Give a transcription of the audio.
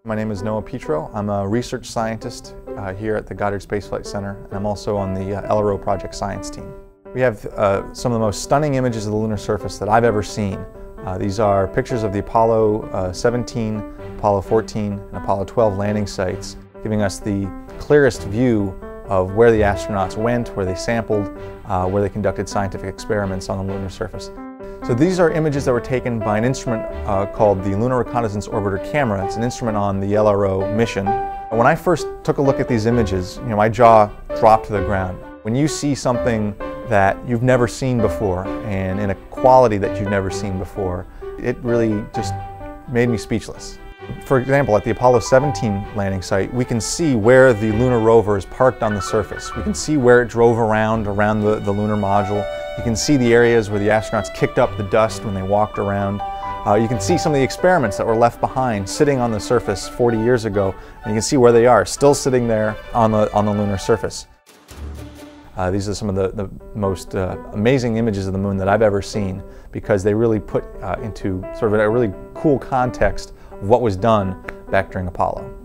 My name is Noah Petro. I'm a research scientist here at the Goddard Space Flight Center, and I'm also on the LRO Project Science team. We have some of the most stunning images of the lunar surface that I've ever seen. These are pictures of the Apollo 17, Apollo 14, and Apollo 12 landing sites, giving us the clearest view of where the astronauts went, where they sampled, where they conducted scientific experiments on the lunar surface. So these are images that were taken by an instrument called the Lunar Reconnaissance Orbiter camera. It's an instrument on the LRO mission. When I first took a look at these images, my jaw dropped to the ground. When you see something that you've never seen before and in a quality that you've never seen before, it really just made me speechless. For example, at the Apollo 17 landing site, we can see where the lunar rover is parked on the surface. We can see where it drove around the lunar module. You can see the areas where the astronauts kicked up the dust when they walked around. You can see some of the experiments that were left behind sitting on the surface 40 years ago, and you can see where they are, still sitting there on the lunar surface. These are some of the most amazing images of the moon that I've ever seen, because they really put into sort of a really cool context of what was done back during Apollo.